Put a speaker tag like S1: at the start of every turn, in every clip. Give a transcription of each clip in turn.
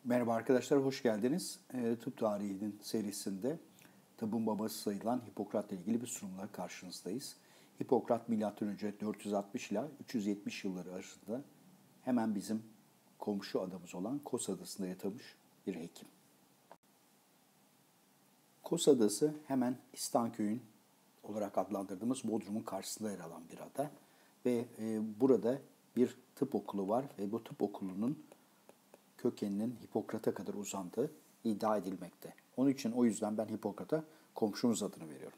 S1: Merhaba arkadaşlar, hoş geldiniz. Tıp tarihinin serisinde tıbbın babası sayılan Hipokrat'la ilgili bir sunumla karşınızdayız. Hipokrat M.Ö. 460 ile 370 yılları arasında hemen bizim komşu adamız olan Kos Adası'nda yaşamış bir hekim. Kos Adası hemen İstanköy'ün olarak adlandırdığımız Bodrum'un karşısında yer alan bir ada. Ve burada bir tıp okulu var ve bu tıp okulunun kökeninin Hipokrat'a kadar uzandığı iddia edilmekte. O yüzden ben Hipokrat'a komşumuz adını veriyorum.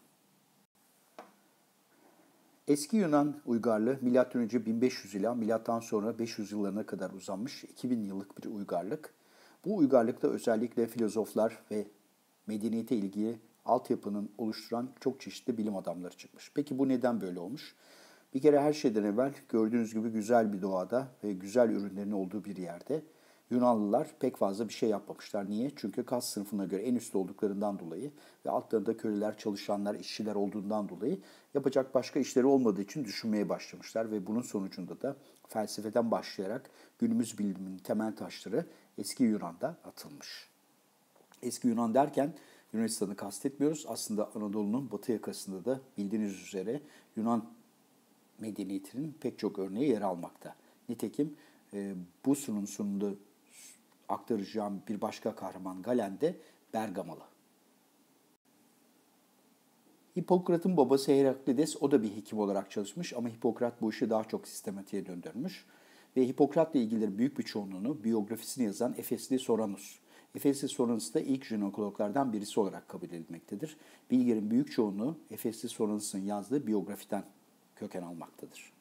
S1: Eski Yunan uygarlığı M.Ö. 1500 ila M.Ö. 500 yıllarına kadar uzanmış 2000 yıllık bir uygarlık. Bu uygarlıkta özellikle filozoflar ve medeniyete ilgili altyapının oluşturan çok çeşitli bilim adamları çıkmış. Peki bu neden böyle olmuş? Bir kere her şeyden evvel gördüğünüz gibi güzel bir doğada ve güzel ürünlerin olduğu bir yerde Yunanlılar pek fazla bir şey yapmamışlar. Niye? Çünkü kas sınıfına göre en üstte olduklarından dolayı ve altlarında köleler, çalışanlar, işçiler olduğundan dolayı yapacak başka işleri olmadığı için düşünmeye başlamışlar. Ve bunun sonucunda da felsefeden başlayarak günümüz biliminin temel taşları eski Yunan'da atılmış. Eski Yunan derken Yunanistan'ı kastetmiyoruz. Aslında Anadolu'nun batı yakasında da bildiğiniz üzere Yunan medeniyetinin pek çok örneği yer almakta. Nitekim bu sunum sonunda aktaracağım bir başka kahraman Galen de Bergamalı. Hipokrat'ın babası Heraklides, o da bir hekim olarak çalışmış ama Hipokrat bu işi daha çok sistematiğe döndürmüş. Ve Hipokrat'la ilgili büyük bir çoğunluğunu biyografisini yazan Efesli Soranus. Efesli Soranus da ilk jinekologlardan birisi olarak kabul edilmektedir. Bilgilerin büyük çoğunluğu Efesli Soranus'un yazdığı biyografiden köken almaktadır.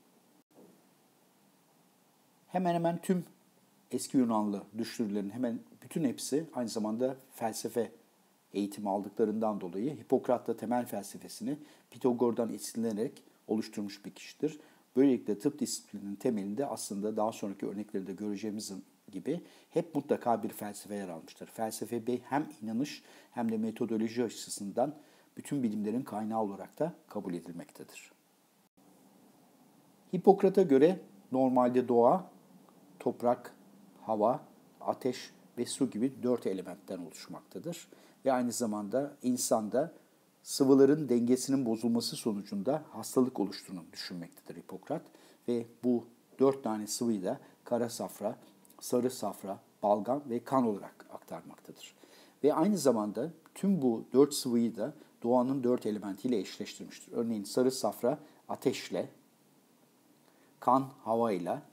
S1: Hemen hemen tüm eski Yunanlı düşünürlerin hemen bütün hepsi aynı zamanda felsefe eğitimi aldıklarından dolayı Hipokrat temel felsefesini Pitagor'dan esinlenerek oluşturmuş bir kişidir. Böylelikle tıp disiplininin temelinde aslında daha sonraki örnekleri göreceğimiz gibi hep mutlaka bir felsefe yer almıştır. Felsefe hem inanış hem de metodoloji açısından bütün bilimlerin kaynağı olarak da kabul edilmektedir. Hipokrat'a göre normalde doğa, toprak, hava, ateş ve su gibi 4 elementten oluşmaktadır. Ve aynı zamanda insanda sıvıların dengesinin bozulması sonucunda hastalık oluştuğunu düşünmektedir Hipokrat. Ve bu 4 tane sıvıyı da kara safra, sarı safra, balgam ve kan olarak aktarmaktadır. Ve aynı zamanda tüm bu 4 sıvıyı da doğanın 4 elementiyle eşleştirmiştir. Örneğin sarı safra ateşle, kan havayla,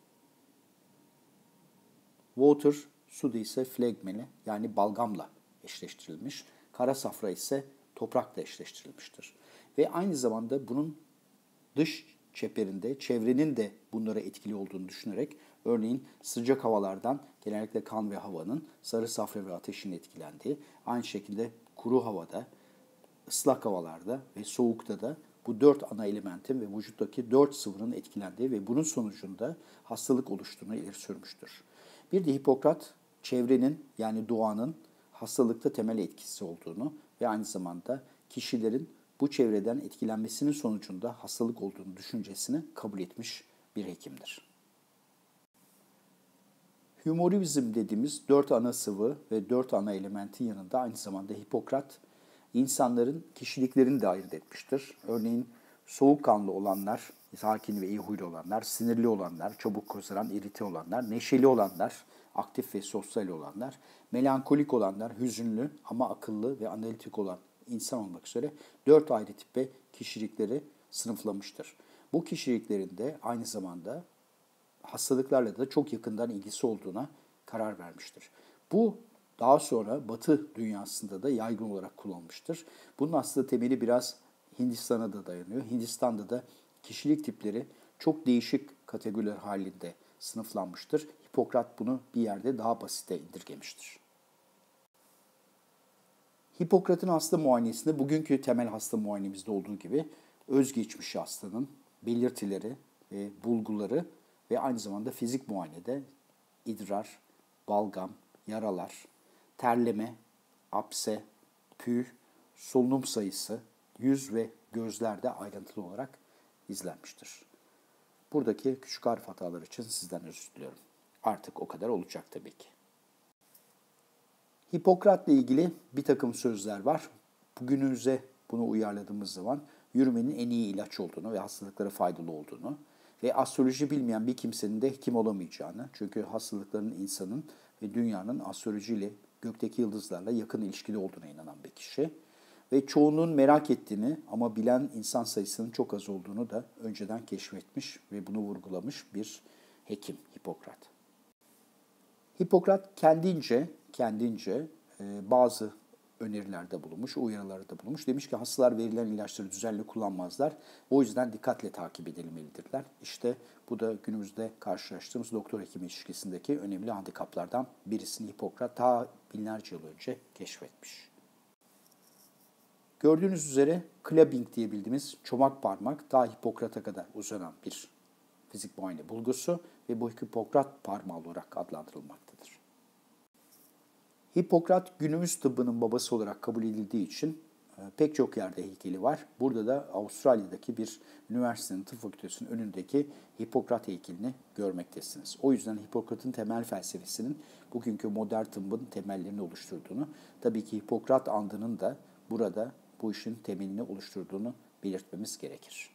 S1: water su ise flegmele yani balgamla eşleştirilmiş. Kara safra ise toprakla eşleştirilmiştir. Ve aynı zamanda bunun dış çeperinde çevrenin de bunlara etkili olduğunu düşünerek örneğin sıcak havalardan genellikle kan ve havanın sarı safra ve ateşin etkilendiği, aynı şekilde kuru havada, ıslak havalarda ve soğukta da bu 4 ana elementin ve vücuttaki 4 sıvının etkilendiği ve bunun sonucunda hastalık oluştuğunu ileri sürmüştür. Bir de Hipokrat çevrenin yani doğanın hastalıkta temel etkisi olduğunu ve aynı zamanda kişilerin bu çevreden etkilenmesinin sonucunda hastalık olduğunu düşüncesini kabul etmiş bir hekimdir. Humorizm dediğimiz 4 ana sıvı ve 4 ana elementin yanında aynı zamanda Hipokrat insanların kişiliklerini de ayırt etmiştir. Örneğin soğukkanlı olanlar, sakin ve iyi huylu olanlar, sinirli olanlar, çabuk kızaran, irite olanlar, neşeli olanlar, aktif ve sosyal olanlar, melankolik olanlar, hüzünlü ama akıllı ve analitik olan insan olmak üzere 4 ayrı tipe kişilikleri sınıflamıştır. Bu kişiliklerin de aynı zamanda hastalıklarla da çok yakından ilgisi olduğuna karar vermiştir. Bu daha sonra Batı dünyasında da yaygın olarak kullanılmıştır. Bunun aslında temeli biraz Hindistan'a da dayanıyor. Hindistan'da da kişilik tipleri çok değişik kategoriler halinde sınıflanmıştır. Hipokrat bunu bir yerde daha basite indirgemiştir. Hipokrat'ın hasta muayenesinde bugünkü temel hasta muayenemizde olduğu gibi özgeçmiş hastanın belirtileri ve bulguları ve aynı zamanda fizik muayenede idrar, balgam, yaralar, terleme, apse, püh, solunum sayısı, yüz ve gözlerde ayrıntılı olarak izlenmiştir. Buradaki küçük harf hataları için sizden özür diliyorum. Artık o kadar olacak tabii ki. Hipokrat'la ilgili bir takım sözler var. Bugünümüze bunu uyarladığımız zaman yürümenin en iyi ilaç olduğunu ve hastalıklara faydalı olduğunu ve astroloji bilmeyen bir kimsenin de hekim olamayacağını, çünkü hastalıkların insanın ve dünyanın astrolojiyle, gökteki yıldızlarla yakın ilişkili olduğuna inanan bir kişi ve çoğunun merak ettiğini ama bilen insan sayısının çok az olduğunu da önceden keşfetmiş ve bunu vurgulamış bir hekim Hipokrat. Hipokrat kendince bazı önerilerde bulunmuş, uyarılarda bulunmuş. Demiş ki hastalar verilen ilaçları düzenli kullanmazlar. O yüzden dikkatle takip edilmelidirler. İşte bu da günümüzde karşılaştığımız doktor-hekim ilişkisindeki önemli handikaplardan birisini Hipokrat ta binlerce yıl önce keşfetmiş. Gördüğünüz üzere clubbing diye bildiğimiz çomak parmak ta Hipokrat'a kadar uzanan bir fizik muayene bulgusu ve bu Hipokrat parmağı olarak adlandırılmaktadır. Hipokrat günümüz tıbbının babası olarak kabul edildiği için pek çok yerde heykeli var. Burada da Avustralya'daki bir üniversitenin tıp fakültesinin önündeki Hipokrat heykelini görmektesiniz. O yüzden Hipokrat'ın temel felsefesinin bugünkü modern tıbbın temellerini oluşturduğunu, tabii ki Hipokrat andının da burada bu işin temelini oluşturduğunu belirtmemiz gerekir.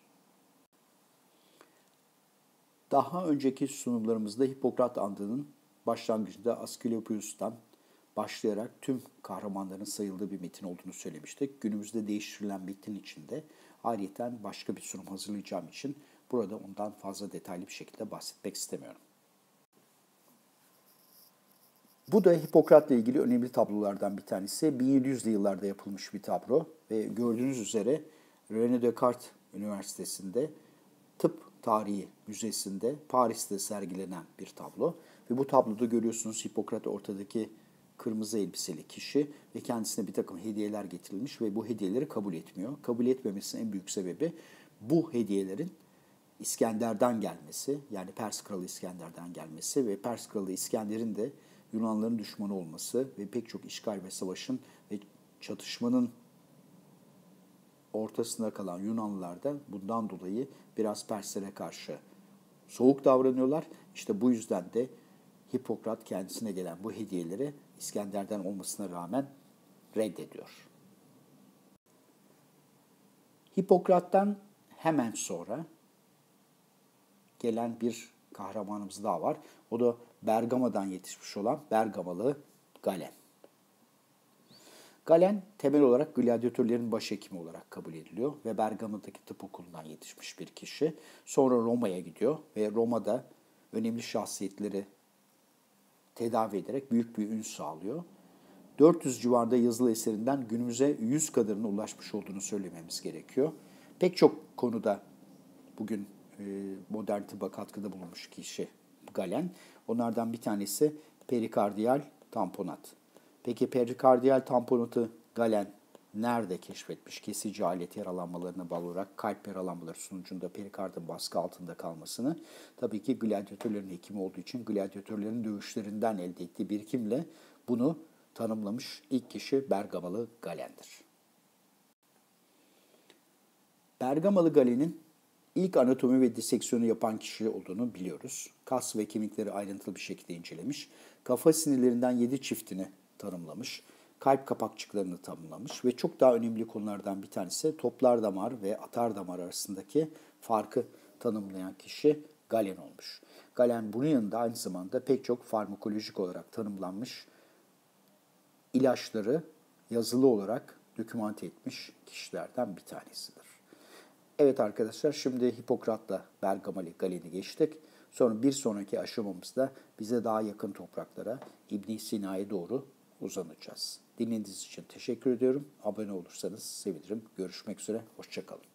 S1: Daha önceki sunumlarımızda Hipokrat andının başlangıcında Asklepios'tan başlayarak tüm kahramanların sayıldığı bir metin olduğunu söylemiştik. Günümüzde değiştirilen metin içinde ayrıyeten başka bir sunum hazırlayacağım için burada ondan fazla detaylı bir şekilde bahsetmek istemiyorum. Bu da Hipokrat'la ilgili önemli tablolardan bir tanesi. 1700'lü yıllarda yapılmış bir tablo ve gördüğünüz üzere René Descartes Üniversitesi'nde Tıp Tarihi Müzesi'nde Paris'te sergilenen bir tablo. Ve bu tabloda görüyorsunuz Hipokrat ortadaki kırmızı elbiseli kişi ve kendisine bir takım hediyeler getirilmiş ve bu hediyeleri kabul etmiyor. Kabul etmemesinin en büyük sebebi bu hediyelerin İskender'den gelmesi, yani Pers Kralı İskender'den gelmesi ve Pers Kralı İskender'in de Yunanların düşmanı olması ve pek çok işgal ve savaşın ve çatışmanın ortasında kalan Yunanlılar da bundan dolayı biraz Perslere karşı soğuk davranıyorlar. İşte bu yüzden de Hipokrat kendisine gelen bu hediyeleri İskender'den olmasına rağmen reddediyor. Hipokrat'tan hemen sonra gelen bir kahramanımız daha var. O da Bergama'dan yetişmiş olan Bergamalı Galen. Galen temel olarak gladyatörlerin başhekimi olarak kabul ediliyor ve Bergama'daki tıp okulundan yetişmiş bir kişi. Sonra Roma'ya gidiyor ve Roma'da önemli şahsiyetleri tedavi ederek büyük bir ün sağlıyor. 400 civarında yazılı eserinden günümüze 100 kadarına ulaşmış olduğunu söylememiz gerekiyor. Pek çok konuda bugün modern tıbba katkıda bulunmuş kişi Galen. Onlardan bir tanesi perikardiyal tamponat. Peki perikardiyal tamponatı Galen nerede keşfetmiş? Kesici alet yaralanmalarına bağlı olarak kalp yaralanmaları sonucunda perikardın baskı altında kalmasını. Tabii ki gladyatörlerin hekimi olduğu için gladyatörlerin dövüşlerinden elde ettiği birikimle bunu tanımlamış ilk kişi Bergamalı Galen'dir. Bergamalı Galen'in ilk anatomi ve diseksiyonu yapan kişi olduğunu biliyoruz. Kas ve kemikleri ayrıntılı bir şekilde incelemiş. Kafa sinirlerinden 7 çiftini tanımlamış. Kalp kapakçıklarını tanımlamış ve çok daha önemli konulardan bir tanesi toplar damar ve atar damar arasındaki farkı tanımlayan kişi Galen olmuş. Galen bunun yanında aynı zamanda pek çok farmakolojik olarak tanımlanmış ilaçları yazılı olarak dokümante etmiş kişilerden bir tanesidir. Evet arkadaşlar, şimdi Hipokrat'la Bergamalı Galen'i geçtik. Sonra bir sonraki aşamamızda bize daha yakın topraklara İbn Sina'ya doğru uzanacağız. Dinlediğiniz için teşekkür ediyorum. Abone olursanız sevinirim. Görüşmek üzere, hoşça kalın.